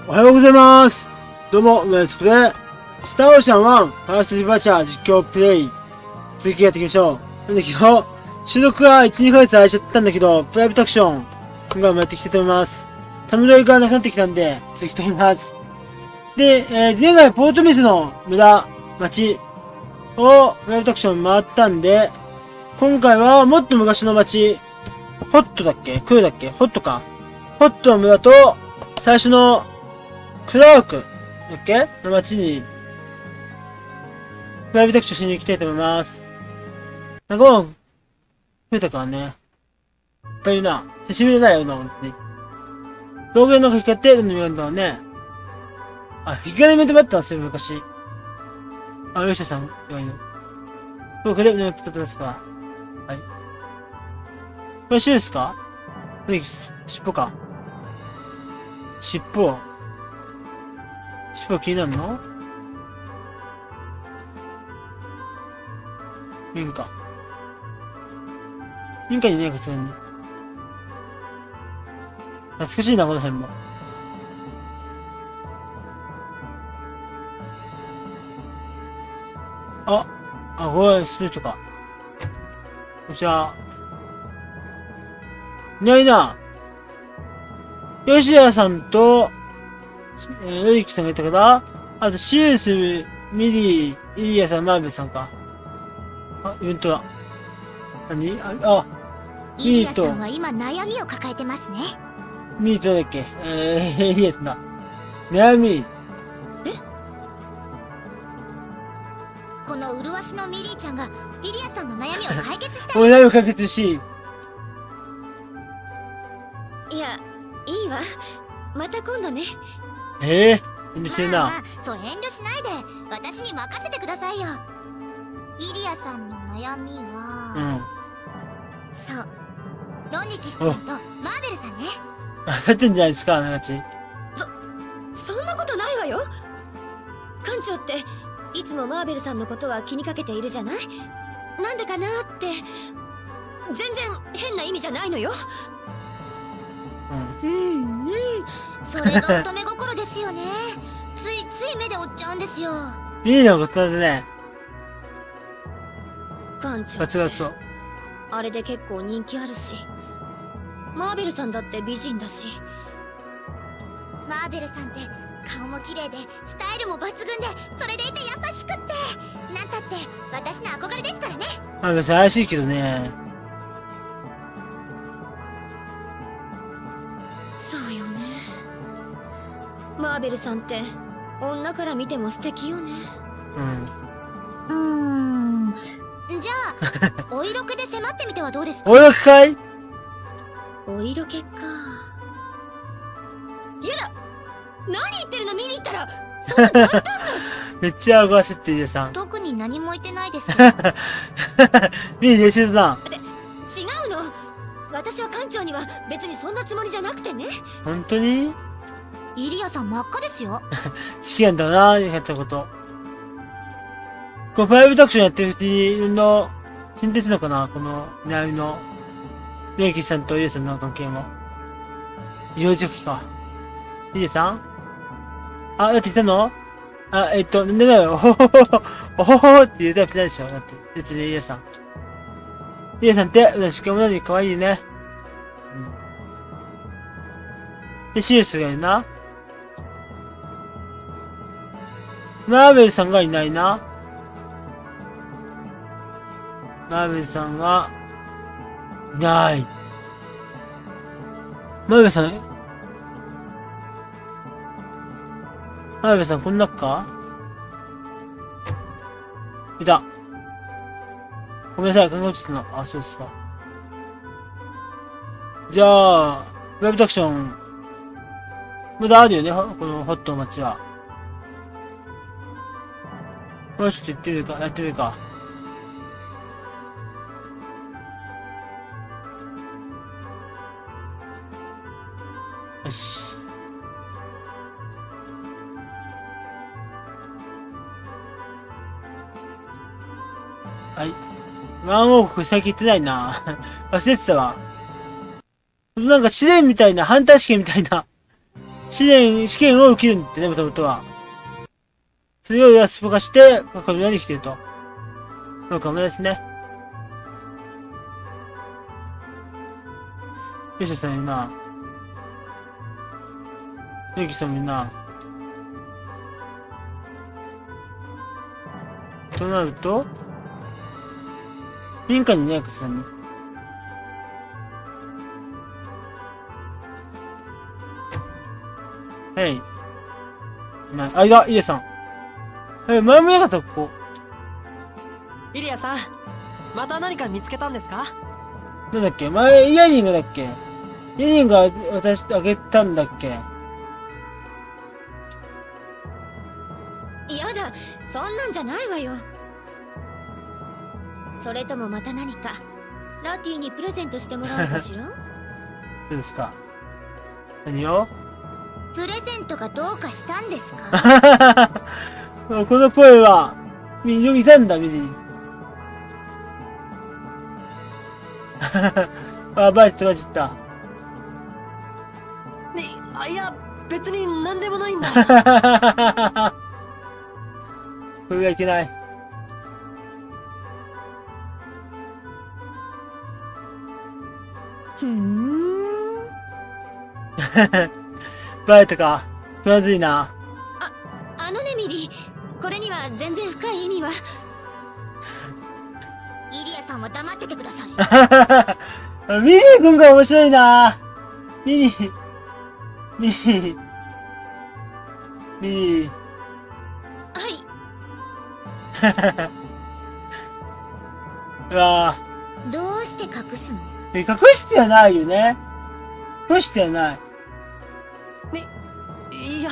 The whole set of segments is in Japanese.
おはようございます。どうも、梅津で、スターオーシャン1、ファーストディバーチャー実況プレイ、続きやっていきましょう。なんだけど、収録は1、2ヶ月空いちゃったんだけど、プライベートアクション、今回もやっていきたいと思います。タムロイがなくなってきたんで、続きと思います。で、前回ポートミスの村、町をプライベートアクション回ったんで、今回はもっと昔の町、ホットだっけクーだっけホットか。ホットの村と、最初の、クラークだっけの町に、プライベートアクションしに行きたいと思います。なんかもう、増えたからね。いっぱいいるな。久しぶりだよな、ほんとに。道具の書き換えって何見るんだろうね。あ、引き換えイベントもあったんですよ、昔。あ、吉田さんがいる。僕で胸をピッと出すか。はい。これシューですか尻尾か。尻尾気になるの民家にいないかするに。懐かしいな、この辺も。これ、ストリートか。こちら。いないな。吉谷さんと、エリキさんがいたから、あと、シウス、ミリー、イリアさん、マーベルさんか。あ、イベントだ。何イリアさんは今悩みを抱えてますね。 ミリーとだっけエリアさんだ。悩み。 この麗しのミリーちゃんが、イリアさんの悩みを解決したい。悩みを解決し。 いや、いいわ。また今度ね。 遠慮してるな。 そう遠慮しないで、私に任せてくださいよ。イリアさんの悩みは、そう、ロニキスさんとマーベルさんね。 当たってんじゃないですか、あながち。 そんなことないわよ。館長っていつもマーベルさんのことは気にかけているじゃない。なんでかなって。全然変な意味じゃないのよ。 それが乙女心ですよね。つい目で追っちゃうんですよ。 いいなことだね。 館長ってあれで結構人気あるし、マーベルさんだって美人だし。 マーベルさんって顔も綺麗でスタイルも抜群で、それでいて優しくって、なんたって私の憧れですからね。 マーベルさん怪しいけどね。 そうよね。マーベルさんって女から見ても素敵よね。 じゃあお色気で迫ってみてはどうですか。 お色気かい。 お色気か。やだ、何言ってるの。見に行ったらそんな大胆なめっちゃ顎焦ってるさん。 特に何も言ってないですけど。 いい練習だな。 違うの。私は館長には別にそんなつもりじゃなくてね。 本当にイリアさん真っ赤ですよ。 好きなんだな、やったこと。このプライベートアクションやってるうちに、進展するのかな、この悩みの、レイキさんとイエさんの関係も。医療時期か。イエさんだって言ったのなんでだよ。おほほほ、おほほって言うたらピタでしょ。だって、別にイエさん。イエさんって、しかも何可愛いね。で、シウスがいるな。マーベルさんがいないな。マーベルさんが、いない。マーベルさん、こんなかいた。ごめんなさい、考え落ちてたな。あ、そうですか。じゃあ、ウェブタクション、まだあるよね、このホットの街は。これちょっとやってみるか。よし。はい。ワンオーク最近行ってないな。忘れてたわ。なんか試練みたいな、ハンター試験みたいな試験を受けるんだってね、もともとは。それを安ぽかして、このように来てると。そうかもですね。よしさんいるな。ゆきさんもいるな。となると、民家にいないかさんね。はい。あ、いや、イエさん。前もいなかった、ここ。 イリアさん、また何か見つけたんですか？ なんだっけ前、イヤリングだっけ？イヤリング私あげたんだっけ？ やだ、そんなんじゃないわよ。それともまた何かラティにプレゼントしてもらおうかしら？ そうですか。何を？ プレゼントがどうかしたんですか？ この声は、いたんだ、ミリー。あ、バイト、バイトった。 いや、別に何でもないんだ。 これがいけない。バイトか。まずいな。 あのねミリー、これには全然深い意味は。 イリアさんは黙っててください。 ミリー君が面白いな。ミリー。ミリー。ミリー。 はい。 うわぁ。どうして隠すの？ 隠してはないよね。隠してはない。 いや。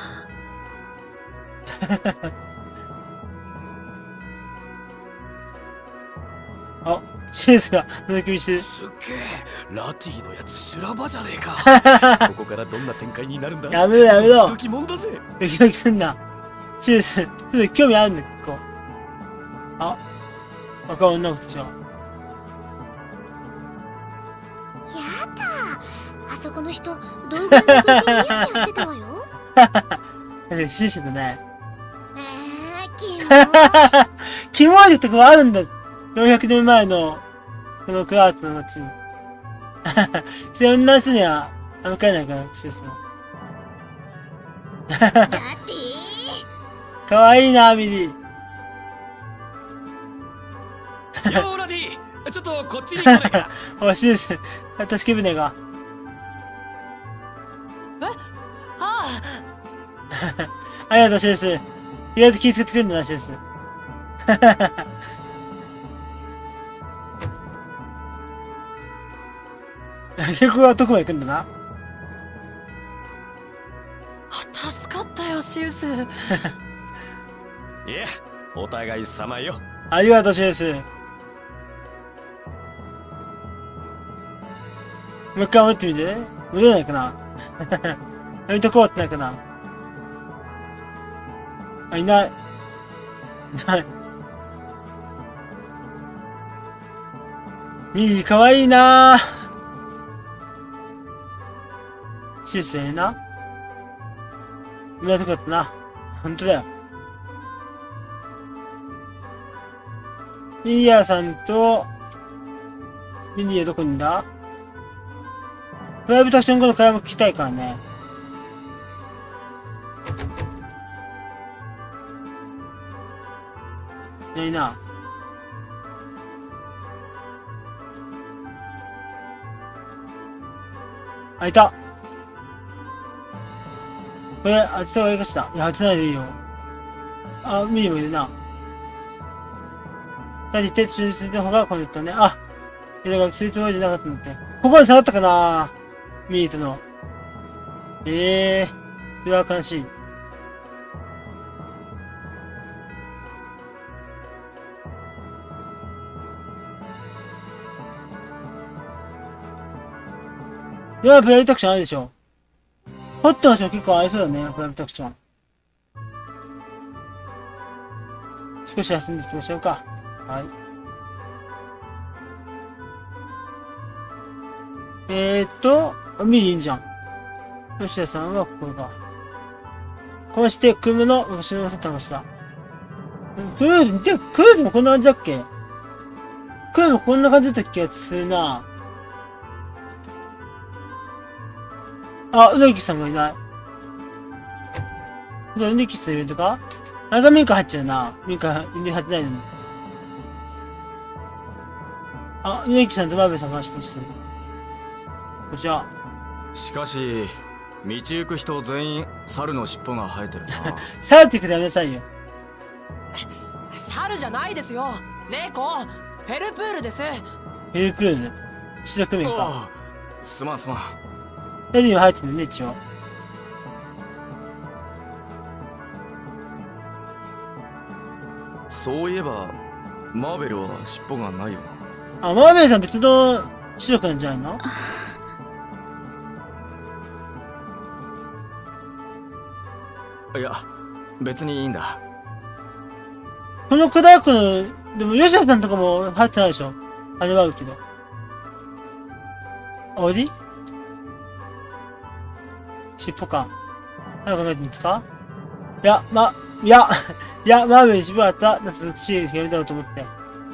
あ、シェイスが覗き見してる。 すっげえ、ラティのやつ修羅場じゃねえか。ここからどんな展開になるんだ。 やめろやめろ。 ドキドキもんだぜ。 ドキドキすんな。シェイス、ちょっと興味あるんだ、結構。あ、若い女の子たちは。 やだ、あそこの人、道具の覗きニヤニヤしてたわよ。 不審者だね。 キモい。 キモいってとこあるんだ。400年前の、このクラートの街に。それ女の人には、向かえないから、シェイスの。 だってかわいいな、ミリー。 よーラディ、ちょっとこっちに来ないか。 おい、シェイス、助け舟が。ありがとう、シェイス。意外と気遣ってくれるんだな、シェイス。結局はどこまで行くんだな。 助かったよ、シウス。 いや、お互い様よ。 ありがとう、シェイス。もう一回戻ってみて。戻れないかな。やめとこうってないかな。あ、いない。いない。ミリーかわいいなぁ。シュースええな。いないとこだったな。ほんとだよ。ミリアさんと、ミリアどこにいんだ？プライベートアクション後の会話も聞きたいからね。いないな。あ、いた。これ、当てた方がいいかしら。いや、当てないでいいよ。あ、ミリもいるな。何言って、中止する方がこの人ね。あ、いや、だから、するつもりじゃなかったんだって。ここに下がったかなミートの。それは悲しい。いや、プライベートアクションあるでしょ。ホットの人も結構合いそうだね、プライベートアクション。少し休んでいきましょうか。はい。ミリいいんじゃん。 吉田さんはここか。こうして、クムの後ろを探した。クールもこんな感じだっけ？クールもこんな感じだった気がするな。あ、うなぎさんがいない。うなぎさんいるとか？あれがミンカ入っちゃうな。ミンカ入ってないのに。あ、うなぎさんとマーベルさんが走ってる。こちら。 しかし、道行く人全員猿の尻尾が生えてるな。 猿ってくれやめなさいよ。 猿じゃないですよ。レイコ、フェルプールです。 フェルプール。白く面か。 すまんすまん。 ヘリには入ってるね、一応。 そういえば、マーベルは尻尾がないよな。あ、マーベルさん別の白くなんじゃないの？ いや、別にいいんだ。 このクダークの、でも吉田さんとかも入ってないでしょ？あれはあるけど。あれ？尻尾か。何考えてるんですか？いや、マーベル尻尾あった。なんかそっちやめたろうと思って。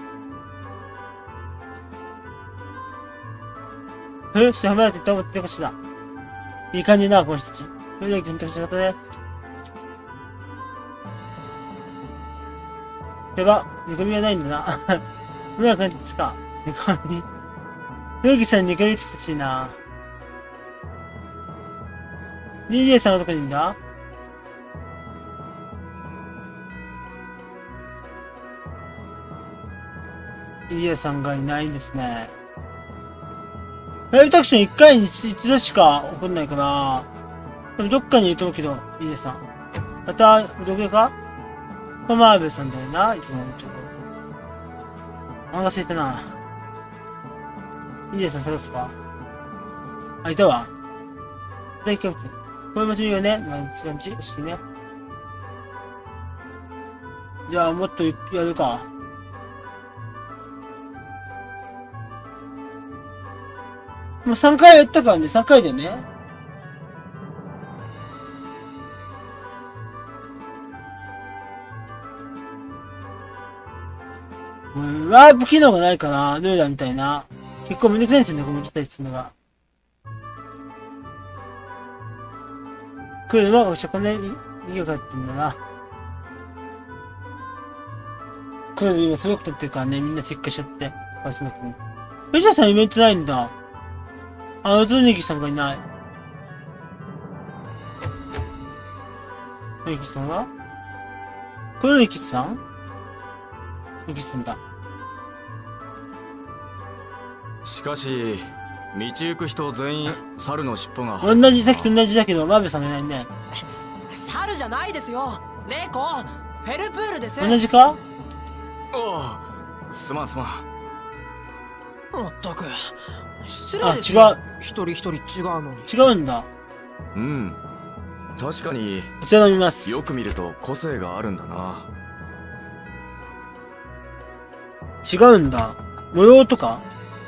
それはめられてと思ってほしいな。いい感じだな、この人たち。それだけ見てほしかったね。やば、煮込みはないんだな。うまくなってですか？煮込み。ルーキさんに煮込みつってほしいな。DJ さんはどこにいるんだ？DJ さんがいないんですね。ライブタクション1回に一度しか起こんないから、でもどっかにいると思うけど、DJ さん。また、どこか？マーベルさんだよな、いつものところ。お腹すいたな。DJ さん探すか？あ、いたわ。大キャプテン。これも重要ね。まあ、一番ち、押してね。じゃあ、もっとやるか。もう3回やったからね、3回でね。ワープ機能がないから、ルーラーみたいな。結構めんどくさいんですよね、この来たりするのが。来るのは、こんなに逃げがってんだな。来るの今すごく撮ってるからね、みんなチェックしちゃって。あ、すなくね。藤田さんイベントないんだ。あ、トネギさんがいない。トネギさんはこれのネギさん？ネギさんだ。 しかし、道行く人全員猿の尻尾が同じ、さっきと同じだけど、マーベルさんがいないね。 猿じゃないですよ。レイコ、フェルプールです。 同じか？ ああ、すまんすまん。 まったく、失礼ですよ。 あ、違う。 一人一人違うのに。 違うんだ。 うん。確かに、 こちら飲みます。 よく見ると個性があるんだな。 違うんだ。模様とか？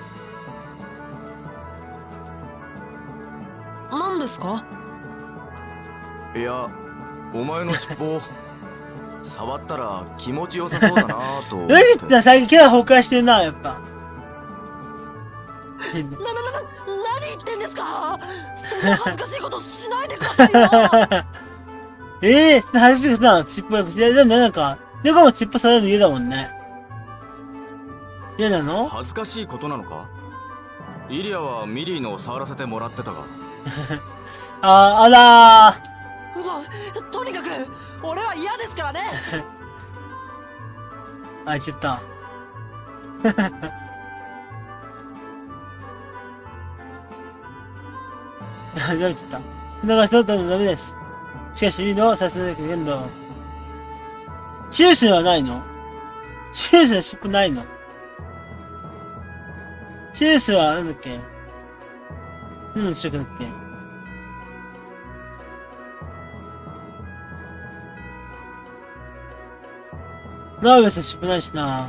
何ですか？ いや、お前の尻尾、触ったら気持ちよさそうだなぁと思って。 何って最近キャラ崩壊してるな、やっぱ。 何言ってんですか？そんな恥ずかしいことしないでくださいよ。 恥ずかしいな、尻尾やっぱ、なんか、猫も尻尾されるの嫌だもんね。嫌なの？ 恥ずかしいことなのか？イリアはミリーの触らせてもらってたが。 あらー。とにかく、俺は嫌ですからね。 あ、言っちゃった。ダメちゃった。だから人だとダメです。しかし、いいのさすがだけど、シュースはないの？シュースは尻尾ないの？シュースはなんだっけ？何の近くだっけ？マーベルス尻尾ないしな。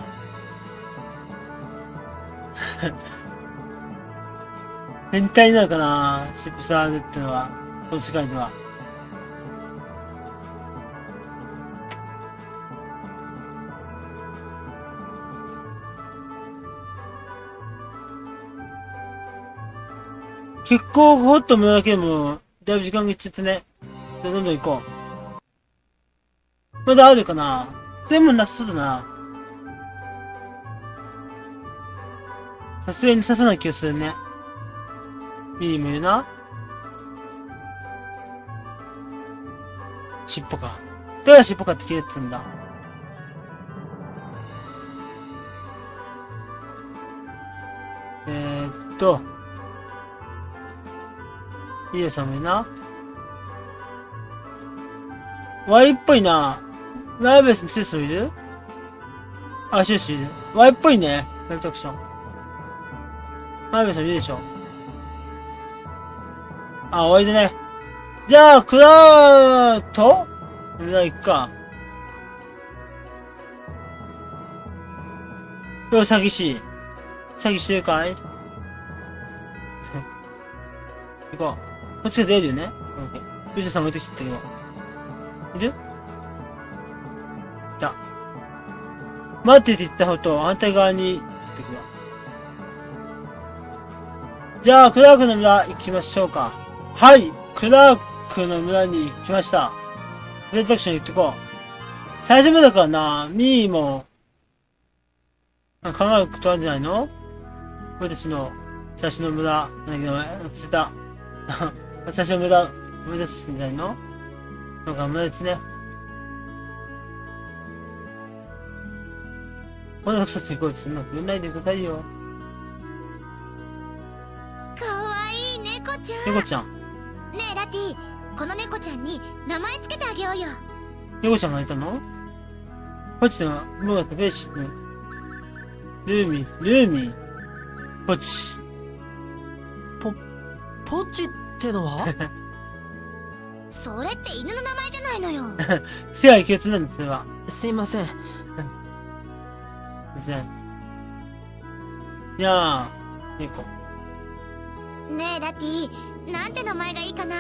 変態なのかな、尻尾触るってのは。 この世界では。結構ほっと村だけでも、だいぶ時間がいっちゃってね。じゃあどんどん行こう。まだあるかな？全部なさそうだな。さすがになさそうな気がするね。いいもいるな。尻尾か。どうや尻尾かって切れてたんだ。いいやさんもいるな。ワイっぽいな。ライブレスに強い人いる？あ、シューシーいる。ワイっぽいね。ライブタクション。ライブレスもいるでしょ。あ、終わりでね。じゃあ、クラウト村行くか。これ詐欺師。詐欺してるかい？行こう。こっちが出るよね。藤田さんもいてきてたけど。いる？じゃあ。待ってって言った方と反対側に行ってくわ。じゃあ、クラークの村行きましょうか。はい、クラークの村に行きました。プレイタクション行ってこう。最初目だからな、ミーも、考えることあるんじゃないの？俺たちの最初の村、なんだけど、ついた。最初の村、思い出すんじゃないの？なんか村ですね。この人たちにこいつ、うまく言わないでくださいよ。 かわいい猫ちゃん。 猫ちゃん。 ねえラティ、この猫ちゃんに名前つけてあげようよ。 猫ちゃんがいたの？ポチの、もうやってベーシック。ルーミー、ポチ。 ポチってのは？ それって犬の名前じゃないのよ。 世界共通なんですよ。 すいません。 じゃあ、猫。 ねえラティ、なんて名前がいいかな？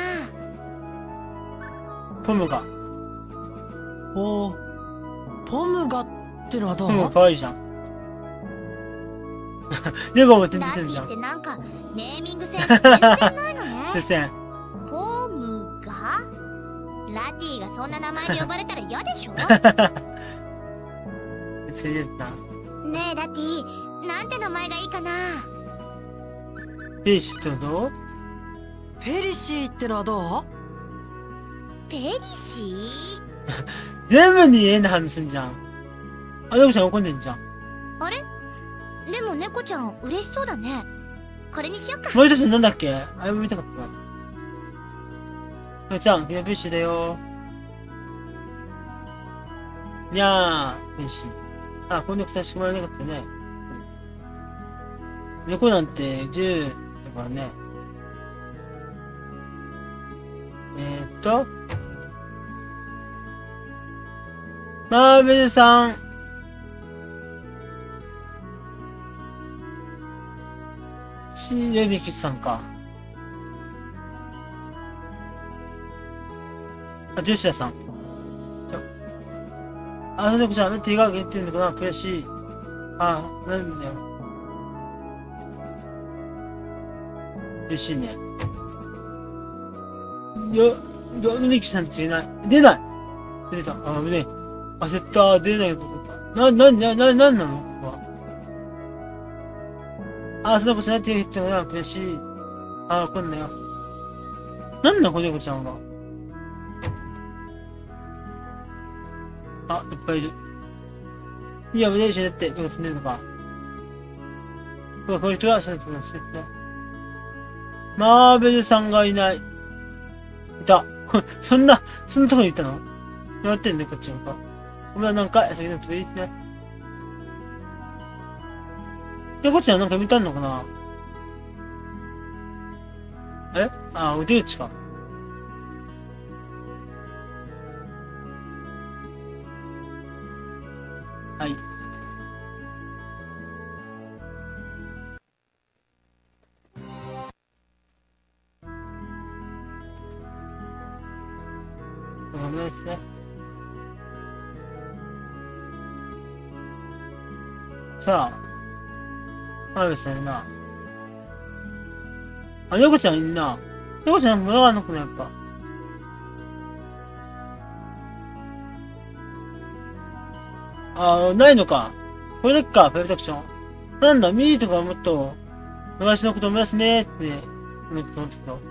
ポムガ。 ポムガってのはどう？ ポムガかわいいじゃん。猫も出てラテるじゃん。 ィってなんかネーミングセンス全然ないのね。 先生。 ポムガ？ラティがそんな名前で呼ばれたら嫌でしょ？ それでな。 ねえラティ、なんて名前がいいかな？ ペリシってどう？ ペリシーってのはどう？ ペリシー？ 全部に変な反応すんじゃん。あ、猫ちゃん怒んでんじゃん。 あれ？でも猫ちゃん嬉しそうだね。これにしよっか。 もう一つなんだっけ？あれも見たかったな。猫ちゃん、ペリシだよ。にゃー、ペリシ。あ、この猫確かめられなかったね。猫なんて10だからね。マーベルさん。シンレミキさんか。あ、吉田さん。あの猫ちゃん、手が言ってるのかな？悔しい。あ、なんだよ。嬉しいね。ミキさんっていない。出ない。出た。あ、危ねえ。焦った。出ないと思った。なんなのここは。あ、その子ちゃん手振ってるのが悔しい。あ、来んなよ。なんだこの猫ちゃんが。あ、いっぱいいる。いや、腕一緒になって、どこ住んでるのか。この人は、そういうところですね。マーベルさんがいない。いた。そんなとこにいたの？やってんね、こっちのか。ごめん、なんか、先のとこいいですね。で、こっちはなんか見たんのかな？あ、腕打ちか。はい。 ごめんなさいね。さあ、あるさんな。あ、猫ちゃんいんな。猫ちゃんもらわんのかな、やっぱ。ないのか。これでっか、プライベートアクション。なんだ、ミーとかもっと、昔のこと思い出すねーって思ってたけど。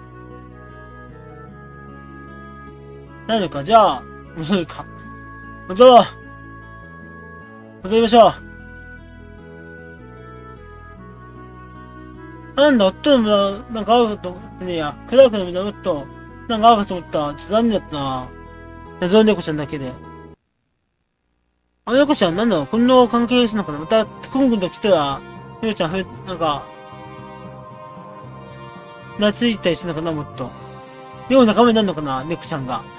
ないのか、じゃあ、戻るか。戻ろう。戻りましょう。なんだ、夫の村、なんか会うかと思ってねえや。クラークの村の夫、なんか会うかと思った。ちょっと残念だったな。謎の猫ちゃんだけで。あの猫ちゃんなんだろう、こんな関係するのかな。また、コン君と来たら、猫ちゃん、なんか、懐いたりするのかな、もっと。でも仲間になるのかな、猫ちゃんが。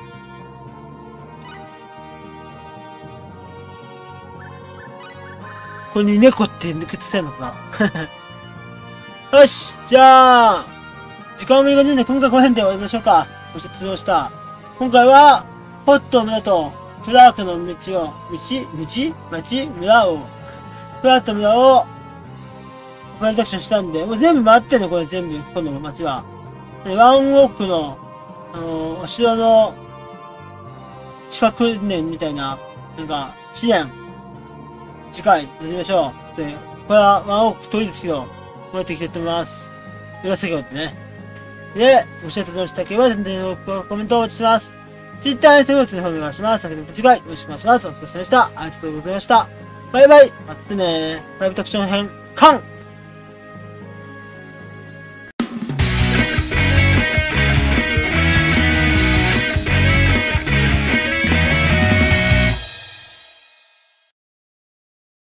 これに猫ってくっつけるのかな。よし、じゃあ、時間もいい感じなんで、今回この辺で終わりましょうか。ご視聴ありがとうございました。今回は、ホット村と、クラークの村を、クラークの村を、プライベートアクションしたんで、もう全部回ってんの、これ全部、この街は。でワンウォークの、お城の、近く年みたいな、なんか、試練、次回、やりましょう。で、これはワンウォーク遠いですけど、こうやっていきたいと思います。よろしくってね。で、ご視聴いただきましたければ、全然コメントをお待ちしてます。Twitter、Instagram の方お願いします。先ほどと次回、よろしくお願いします。お疲れ様でした。ありがとうございました。バイバイ。またね。プライベートアクション編、完